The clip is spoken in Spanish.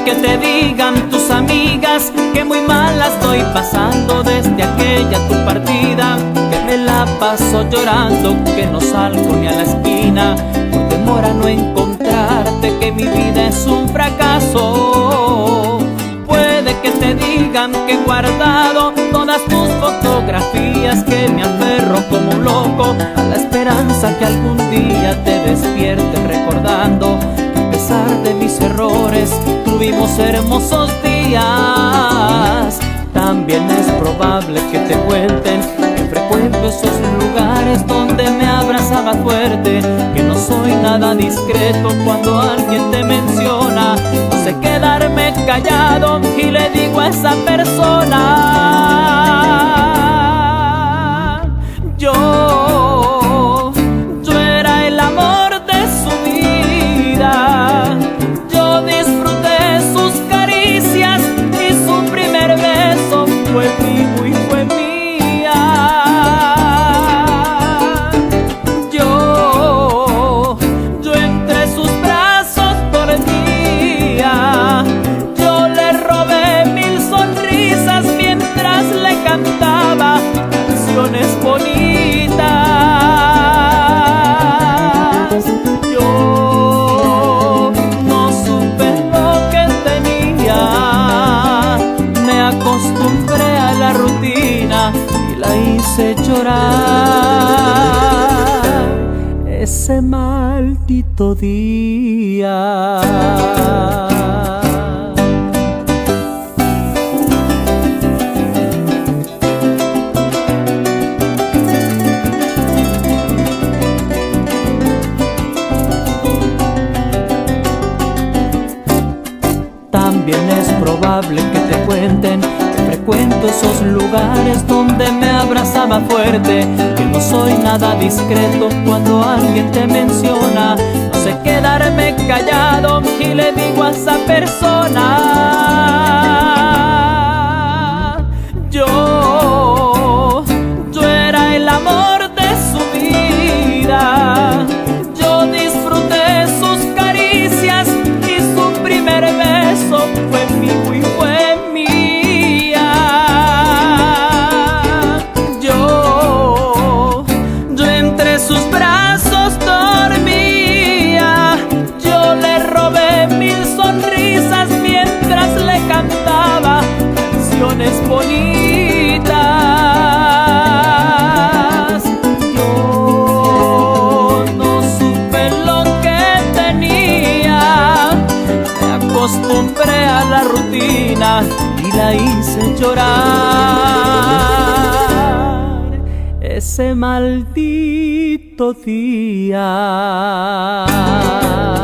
que te digan tus amigas que muy mal la estoy pasando desde aquella tu partida, que me la paso llorando, que no salgo ni a la esquina por temor a no encontrarte, que mi vida es un fracaso. Puede que te digan que he guardado todas tus fotografías, que me aferro como un loco a la esperanza que algún día te despiertes recordando que a pesar de mis errores tuvimos hermosos días. También es probable que te cuenten que frecuento esos lugares donde me abrazaba fuerte, que no soy nada discreto cuando alguien te menciona. No sé quedarme callado y le digo a esa persona: yo era el amor de su vida, yo disfruté sus caricias y su primer beso fue mío y fue mía. Yo entre sus brazos dormía, yo le robé 1000 sonrisas mientras le cantaba canciones bonitas. Yo no supe lo que tenía, me acostumbré a la rutina y la hice llorar ese maldito día. También es probable que te cuenten que frecuento esos lugares donde me abrazaba fuerte, que no soy nada discreto cuando alguien te menciona. No sé quedarme callado y le digo a esa persona: yo era el amor de su vida, yo disfruté sus caricias y su primer beso fue mío y fue mía. Yo entre sus brazos dormía, yo le robé 1000 sonrisas mientras le cantaba canciones bonitas. Yo no supe lo que tenía, me acostumbré a la rutina y la hice llorar ese maldito día.